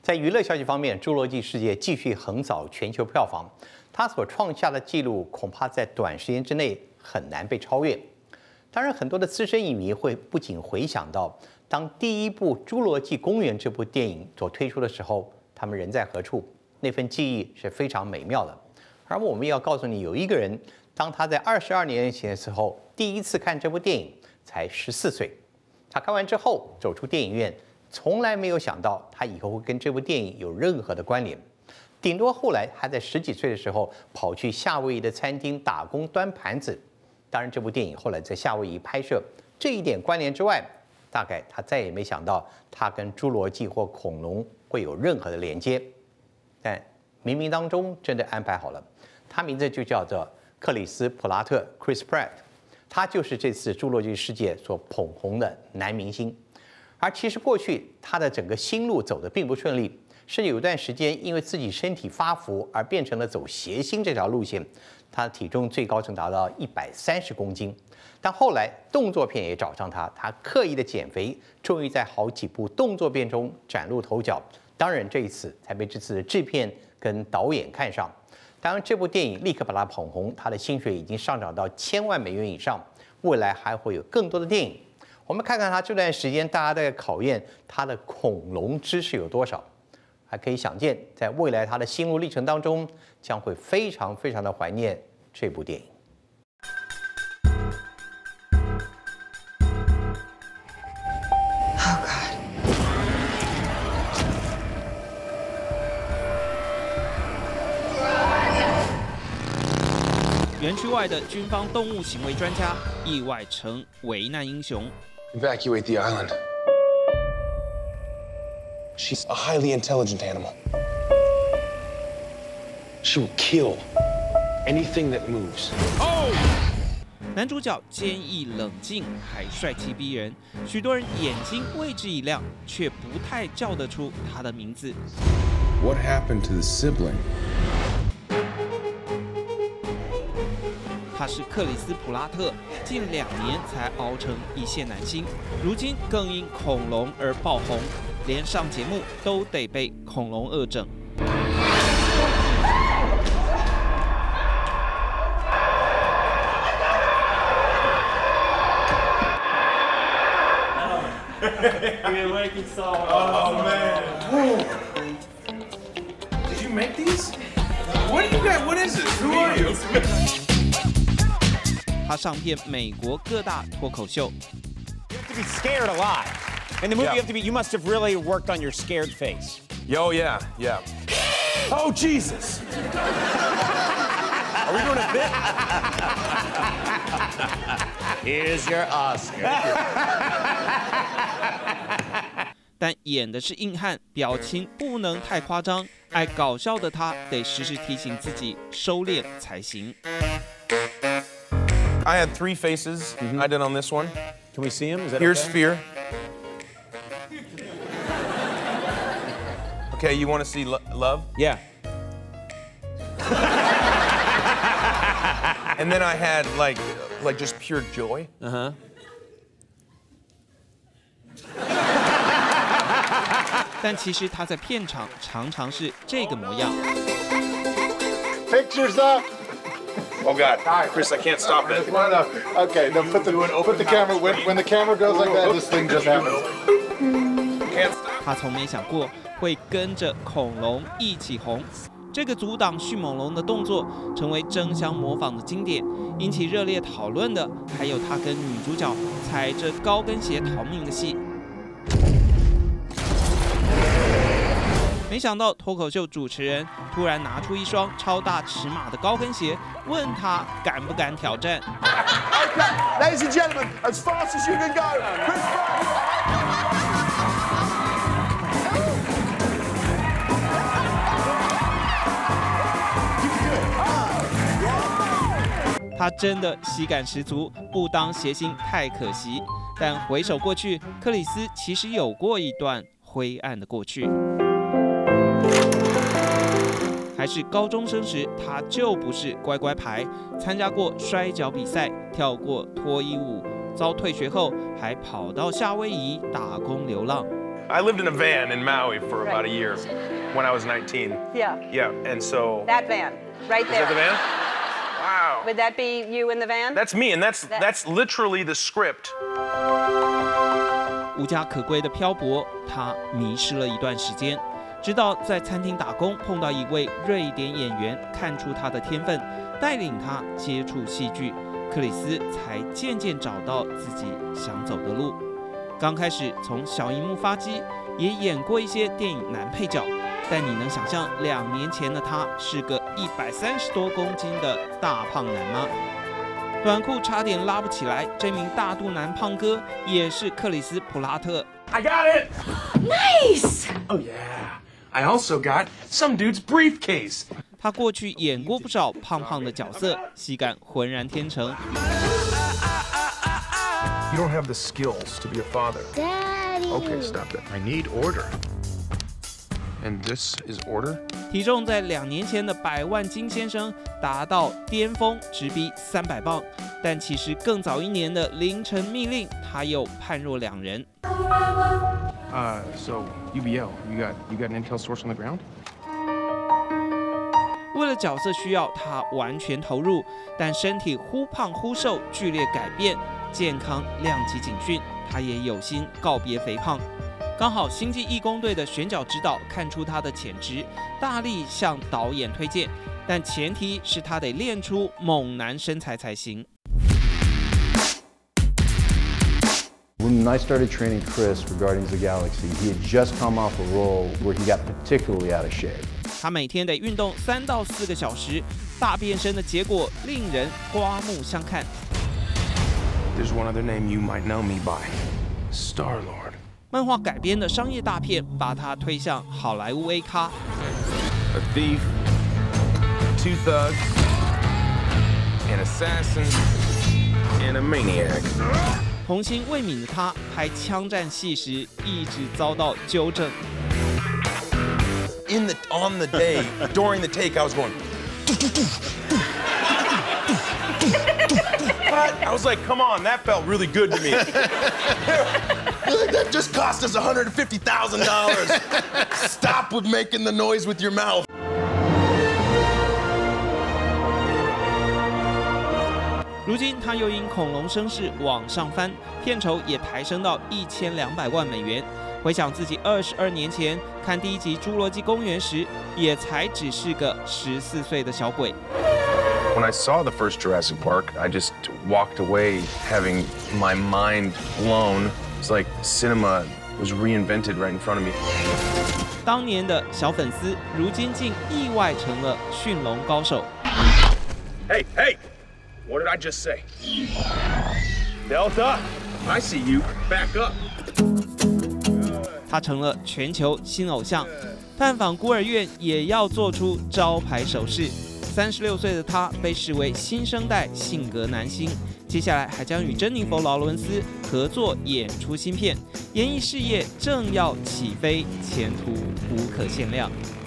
在娱乐消息方面，《侏罗纪世界》继续横扫全球票房，它所创下的纪录恐怕在短时间之内很难被超越。当然，很多的资深影迷会不仅回想到，当第一部《侏罗纪公园》这部电影所推出的时候，他们人在何处，那份记忆是非常美妙的。而我们要告诉你，有一个人，当他在22年前的时候第一次看这部电影，才14岁，他看完之后走出电影院。从来没有想到他以后会跟这部电影有任何的关联，顶多后来他在10几岁的时候跑去夏威夷的餐厅打工端盘子。当然，这部电影后来在夏威夷拍摄，这一点关联之外，大概他再也没想到他跟侏罗纪或恐龙会有任何的连接。但冥冥当中真的安排好了，他名字就叫做克里斯·普拉特 （Chris Pratt）， 他就是这次《侏罗纪世界》所捧红的男明星。而其实过去他的整个心路走得并不顺利，甚至有一段时间因为自己身体发福而变成了走谐星这条路线。他的体重最高曾达到130公斤，但后来动作片也找上他，他刻意的减肥，终于在好几部动作片中崭露头角。当然这一次才被这次的制片跟导演看上。当然这部电影立刻把他捧红，他的薪水已经上涨到1000万美元以上，未来还会有更多的电影。我们看看他这段时间，大家在考验他的恐龙知识有多少，还可以想见，在未来他的心路历程当中，将会非常非常的怀念这部电影。 Oh God！ 园区外的军方动物行为专家意外成危难英雄。 Evacuate the island. She's a highly intelligent animal. She will kill anything that moves. 男主角坚毅冷静，还帅气逼人，许多人眼睛为之一亮，却不太叫得出他的名字。 What happened to the sibling? 他是克里斯·普拉特，近2年才熬成一线男星，如今更因恐龙而爆红，连上节目都得被恐龙恶整。 Oh man! Did you make these? What do you got? What is this? Who are you? 他上片美国各大脱口秀。 You have to be scared a lot. In the movie, you have to be. You must have really worked on your scared face. Yo, yeah. Oh Jesus! Are we doing a bit? Here's your Oscar. 但演的是硬汉，表情不能太夸张。爱搞笑的他得时时提醒自己收敛才行。 I had 3 faces. I did on this one. Can we see him? Is that Here's okay? fear. Okay, you want to see love? Yeah. And then I had like just pure joy. Uh-huh. 但其实他在片场常常是这个模样。 Pictures up. Oh God, Chris, I can't stop it. No. Okay, no, put the camera. When the camera goes like that, this thing just happens. Can't stop. 他从没想过会跟着恐龙一起红。这个阻挡迅猛龙的动作成为争相模仿的经典，引起热烈讨论的还有他跟女主角踩着高跟鞋逃命的戏。 没想到脱口秀主持人突然拿出一双超大尺码的高跟鞋，问他敢不敢挑战。 Okay, ladies and gentlemen, as fast as you can go, Chris Pratt. 他真的喜感十足，不当谐星太可惜。但回首过去，克里斯其实有过一段灰暗的过去。 还是高中生时，他就不是乖乖牌，参加过摔跤比赛，跳过脱衣舞，遭退学后还跑到夏威夷打工流浪。 I lived in a van in Maui for about a year when I was 19. Yeah. Yeah, and so. That van, right there. Is that the van? Wow. Would that be you in the van? That's me, and that's literally the script. 无家可归的漂泊，他迷失了一段时间，直到在餐厅打工碰到一位瑞典演员，看出他的天分，带领他接触戏剧，克里斯才渐渐找到自己想走的路。刚开始从小荧幕发迹，也演过一些电影男配角，但你能想象2年前的他是个130多公斤的大胖男吗？短裤差点拉不起来，这名大肚腩胖哥也是克里斯·普拉特。 I got it! Nice! Oh, yeah. I also got some dude's briefcase. 他过去演过不少胖胖的角色，喜感浑然天成。 You don't have the skills to be a father. Daddy. Okay, stop it. I need order. And this is order? 体重在2年前的100万斤先生达到巅峰，直逼300磅。但其实更早1年的凌晨密令，他又判若两人。 So UBL, you got an intel source on the ground? 为了角色需要，他完全投入，但身体忽胖忽瘦，剧烈改变，健康量级警讯，他也有心告别肥胖。刚好星际义工队的选角指导看出他的潜质，大力向导演推荐，但前提是他得练出猛男身材才行。 When I started training Chris for Guardians of the Galaxy, he had just come off a role where he got particularly out of shape. 他每天得运动3到4个小时，大变身的结果令人刮目相看。 There's one other name you might know me by. Star-Lord. 漫画改编的商业大片把他推向好莱坞 A 咖。 A thief, 2 thugs, an assassin, and a maniac. 童心未泯的他拍枪战戏时一直遭到纠正。 On the day, during the take, I was going. I was like, come on, that felt really good to me. That just cost us $150,000. Stop with making the noise with your mouth. 如今他又因恐龙声势往上翻，片酬也抬升到1200万美元。回想自己22年前看第1集《侏罗纪公园》时，也才只是个14岁的小鬼。 When I saw the first Jurassic Park, I just walked away having my mind blown. It's like cinema was reinvented right in front of me. 当年的小粉丝，如今竟意外成了驯龙高手。 Hey, hey! What did I just say? Delta, I see you. Back up. 他成了全球新偶像，探访孤儿院也要做出招牌手势。36岁的他被视为新生代性格男星，接下来还将与珍妮佛·劳伦斯合作演出新片，演艺事业正要起飞，前途无可限量。